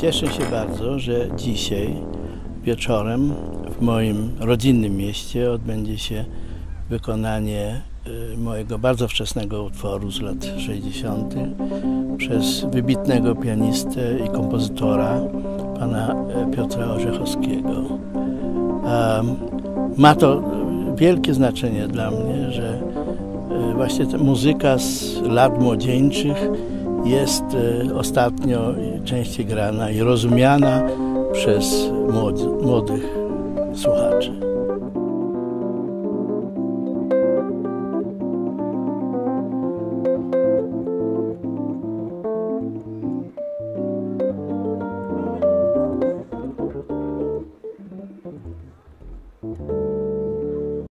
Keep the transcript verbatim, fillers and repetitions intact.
Cieszę się bardzo, że dzisiaj wieczorem w moim rodzinnym mieście odbędzie się wykonanie mojego bardzo wczesnego utworu z lat sześćdziesiątych przez wybitnego pianistę i kompozytora pana Piotra Orzechowskiego. Ma to wielkie znaczenie dla mnie, że właśnie ta muzyka z lat młodzieńczych jest ostatnio częściej grana i rozumiana przez młodych słuchaczy.